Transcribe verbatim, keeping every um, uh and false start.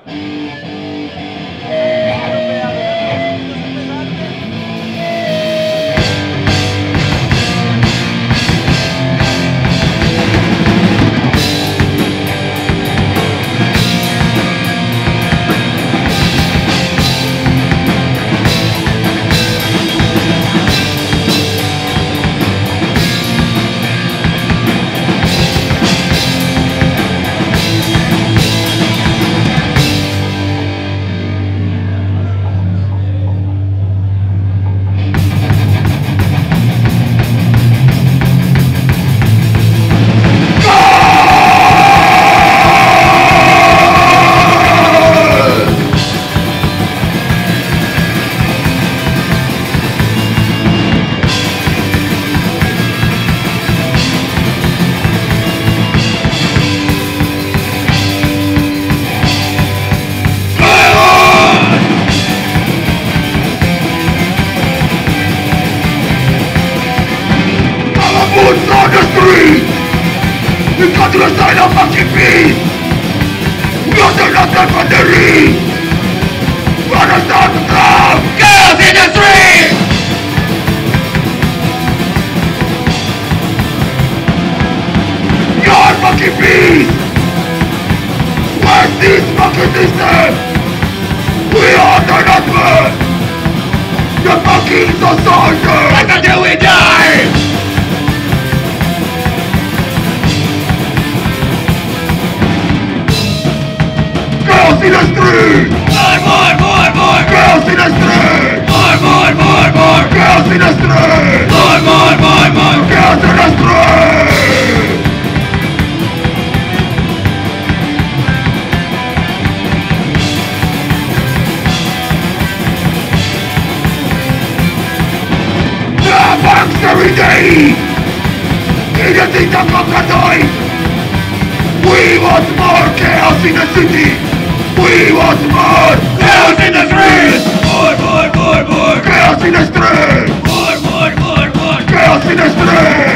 On the street! We got to the side of fucking peace! We are the last infantry! Understand the crowd! Chaos in the street! Your fucking peace! Where's this fucking system? We are the nightmare! The fucking society! What until we die! Chaos in the street! More, more, more, more! Chaos in the street! More, more, more, more! Chaos in the street! More, more, more, more! Chaos in the street! The banks every day! Idiotic and crocodile! We want more chaos in the city! We want more! Chaos in the streets! More, more, more, more! Chaos in the streets! More, more, more, more! Chaos in the streets!